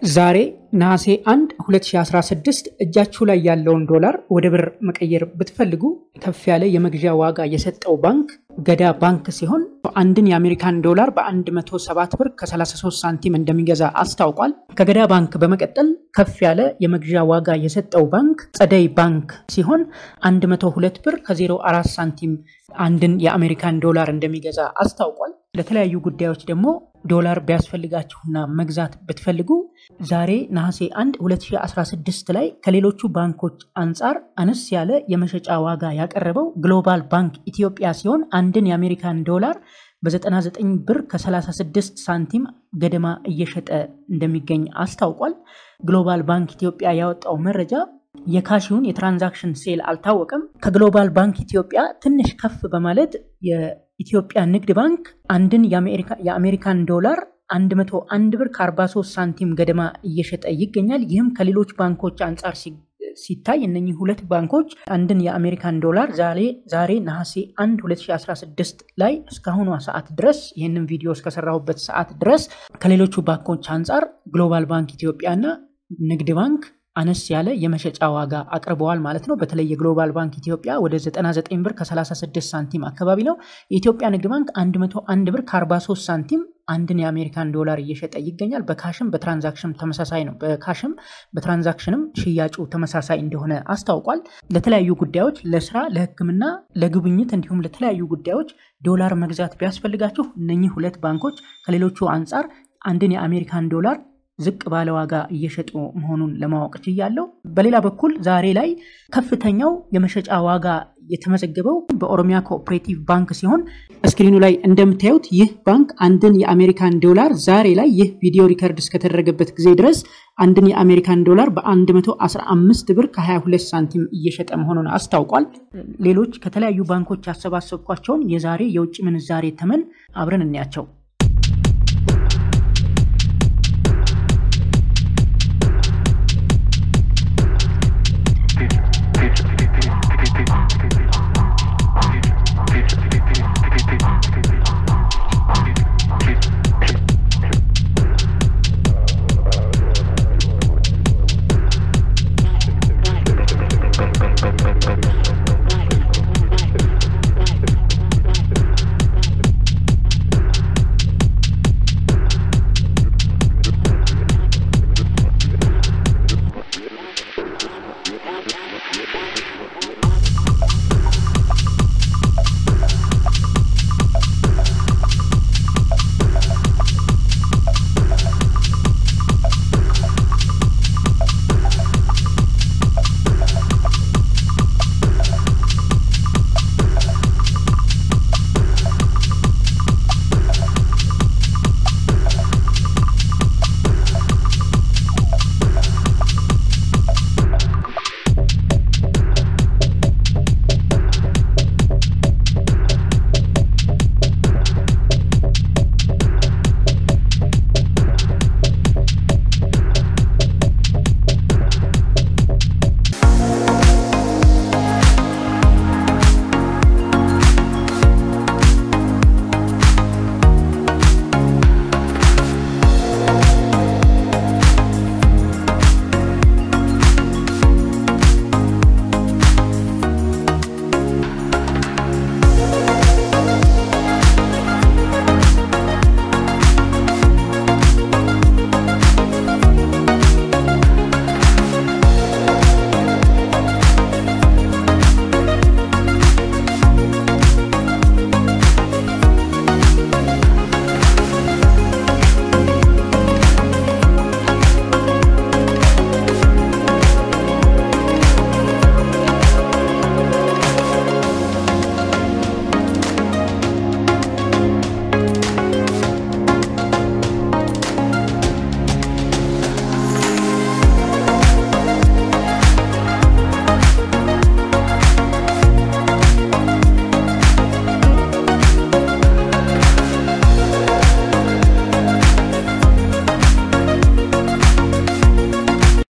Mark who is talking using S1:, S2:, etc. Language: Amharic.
S1: ዛሬ ነሐሴ 1 2016 እጃችሁ ላይ ያለውን ዶላር ወደ ብር መቀየር ብትፈልጉ ከፍ ያለ የመግዣ ዋጋ የሰጠው ባንክ ገዳ ባንክ ሲሆን አንድን የአሜሪካን ዶላር በ107 ብር ከ33 ሳንቲም እንደሚገዛ አስታውቋል። ከገዳ ባንክ በመቀጠል ከፍ ያለ የመግዣ ዋጋ የሰጠው ባንክ ጸደይ ባንክ ሲሆን 102 ብር ከ04 ሳንቲም አንድን የአሜሪካን ዶላር እንደሚገዛ አስታውቋል። ለተለያዩ ጉዳዮች ደግሞ ዶላር ቢያስፈልጋችሁና መግዛት ብትፈልጉ ዛሬ ነሐሴ 1 2016 ላይ ከሌሎቹ ባንኮች አንፃር አነስ ያለ የመሸጫ ዋጋ ያቀረበው ግሎባል ባንክ ኢትዮጵያ ሲሆን አንድን የአሜሪካን ዶላር በ99 ብር ከ36 ሳንቲም ገደማ እየሸጠ እንደሚገኝ አስታውቋል። ግሎባል ባንክ ኢትዮጵያ ያወጣው መረጃ የካሽውን የትራንዛክሽን ሴል አልታወቀም። ከግሎባል ባንክ ኢትዮጵያ ትንሽ ከፍ በማለት የኢትዮጵያ ንግድ ባንክ አንድን የአሜሪካን ዶላር 101 ብር ከ43 ሳንቲም ገደማ እየሸጠ ይገኛል። ይህም ከሌሎች ባንኮች አንፃር ሲታይ እነኚህ ሁለት ባንኮች አንድን የአሜሪካን ዶላር ዛሬ ነሐሴ 1 2016 ላይ እስካሁኑ ሰዓት ድረስ ይሄንን ቪዲዮ እስከሰራሁበት ሰዓት ድረስ ከሌሎቹ ባንኮች አንፃር ግሎባል ባንክ ኢትዮጵያና ንግድ ባንክ አነስ ያለ የመሸጫ ዋጋ አቅርበዋል ማለት ነው። በተለይ የግሎባል ባንክ ኢትዮጵያ ወደ 99 ብር ከ36 ሳንቲም አካባቢ ነው። የኢትዮጵያ ንግድ ባንክ 101 ብር ከ43 ሳንቲም አንድን የአሜሪካን ዶላር እየሸጠ ይገኛል። በካሽም በትራንዛክሽን ተመሳሳይ ነው። በካሽም በትራንዛክሽንም ሽያጩ ተመሳሳይ እንደሆነ አስታውቋል። ለተለያዩ ጉዳዮች ለስራ፣ ለሕክምና፣ ለግብይት እንዲሁም ለተለያዩ ጉዳዮች ዶላር መግዛት ቢያስፈልጋችሁ እነኚህ ሁለት ባንኮች ከሌሎቹ አንፃር አንድን የአሜሪካን ዶላር ዝቅ ባለ ዋጋ እየሸጡ መሆኑን ለማወቅ ችያለሁ። በሌላ በኩል ዛሬ ላይ ከፍተኛው የመሸጫ ዋጋ የተመዘገበው በኦሮሚያ ኮኦፕሬቲቭ ባንክ ሲሆን ስክሪኑ ላይ እንደምታዩት ይህ ባንክ አንድን የአሜሪካን ዶላር ዛሬ ላይ ይህ ቪዲዮ ሪከርድ እስከተደረገበት ጊዜ ድረስ አንድን የአሜሪካን ዶላር በ115 ብር ከ22 ሳንቲም እየሸጠ መሆኑን አስታውቋል። ሌሎች ከተለያዩ ባንኮች ያሰባሰብኳቸውን የዛሬ የውጭ ምንዛሬ ተመን አብረን እንያቸው።